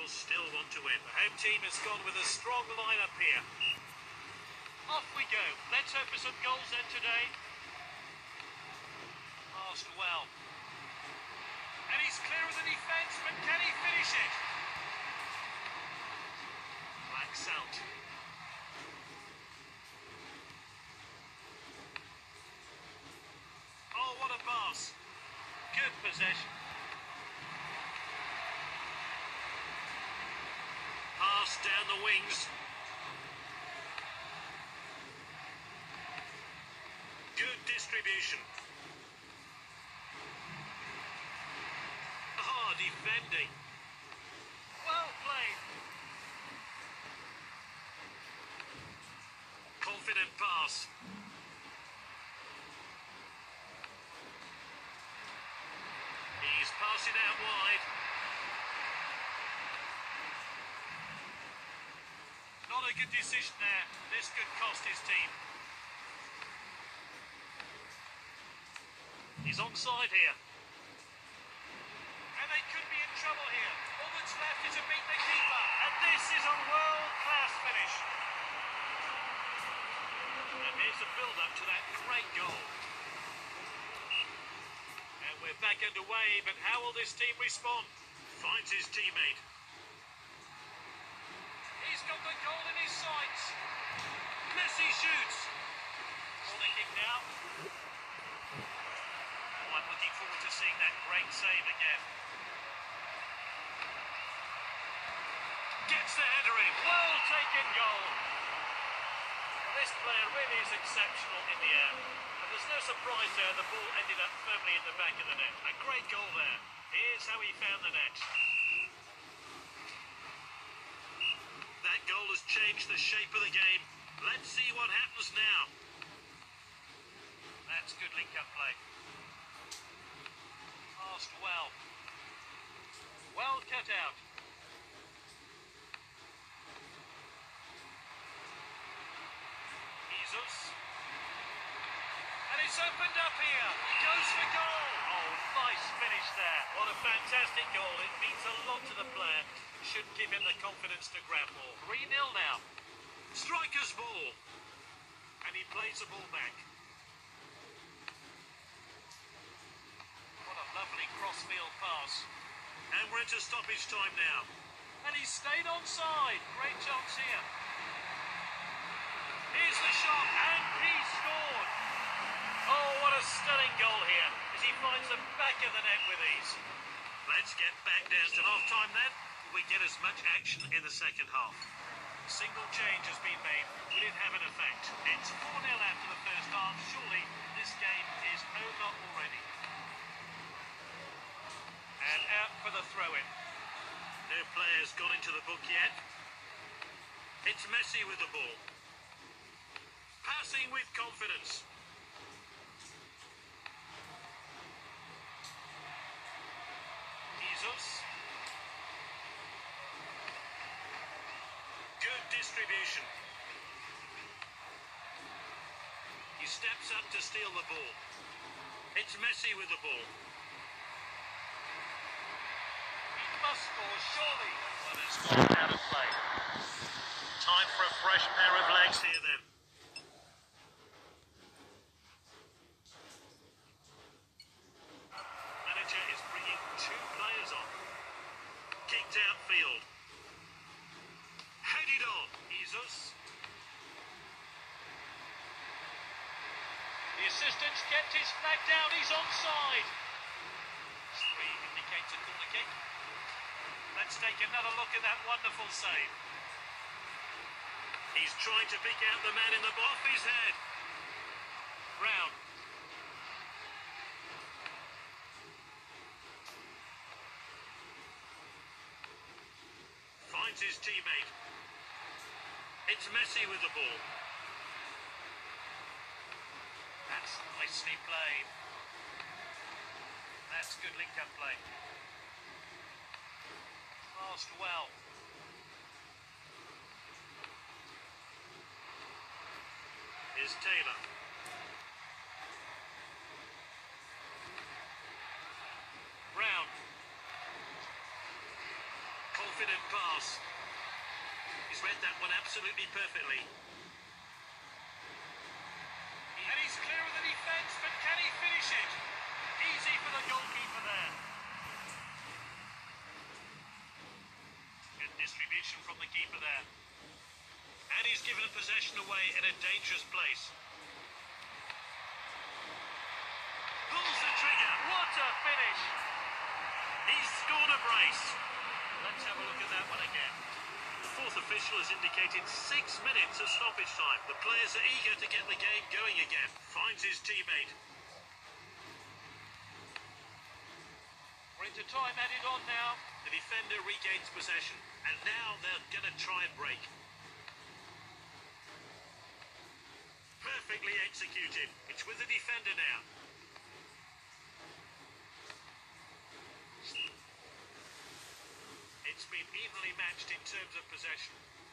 will still want to win. The home team has gone with a strong lineup here. Off we go. Let's hope for some goals then today. Passed well. And he's clear of the defence, but can he finish it? Blacks out. Oh, what a pass. Good possession. Pass down the wings. Good distribution. Ah, defending. Well played. Confident pass. He's passed it out wide. Not a good decision there. This could cost his team. He's onside here. And they could be in trouble here. All that's left is to beat the keeper. And this is a world-class finish. And here's the build-up to that great goal. And we're back underway, but how will this team respond? Finds his teammate. He's got the goal in his sights. Messi shoots. Corner kick now. Oh, I'm looking forward to seeing that great save again. Gets the header in. Well taken goal. Well, this player really is exceptional in the air. And there's no surprise there, the ball ended up firmly in the back of the net. A great goal there. Here's how he found the net. That goal has changed the shape of the game. Let's see what happens now. That's good link-up play. Passed well. Well cut out. Jesus. And it's opened up here. Goes for goal. Oh, nice finish there. What a fantastic goal. It means a lot to the player. Should give him the confidence to grab more. 3-0 now. Striker's ball. And he plays the ball back. What a lovely cross-field pass. And we're into stoppage time now. And he stayed onside. Great chance here. Here's the shot, and he scored. Oh, what a stunning goal here, as he finds the back of the net with ease. Let's get back down to half-time then. We get as much action in the second half. A single change has been made. Will it have an effect? It's 4-0 after the first half. Surely this game is over already. And out for the throw-in. No players gone into the book yet. It's Messi with the ball. Passing with confidence. Jesus. Good distribution. He steps up to steal the ball. It's Messi with the ball. He must score, surely. But it's gone out of play. Time for a fresh pair of legs here then. Manager is bringing two players on. Kicked outfield. Headed on. Jesus. The assistant's kept his flag down. He's onside. 3 indicates a corner kick. Let's take another look at that wonderful save. He's trying to pick out the man in the off his head. Brown. Finds his teammate. It's Messi with the ball. That's nicely played. That's good link-up play. Passed well. Here's Taylor. Brown. confident pass. He's read that one absolutely perfectly. And he's clear of the defence, but can he finish it? Easy for the goalkeeper there. Good distribution from the keeper there. And he's given possession away in a dangerous place. Pulls the trigger. What a finish! He's scored a brace. Let's have a look at that one again. The fourth official has indicated 6 minutes of stoppage time. The players are eager to get the game going again. Finds his teammate. We're into time added on now. The defender regains possession. And now they're going to try and break. Perfectly executed. It's with the defender now. It's been evenly matched in terms of possession.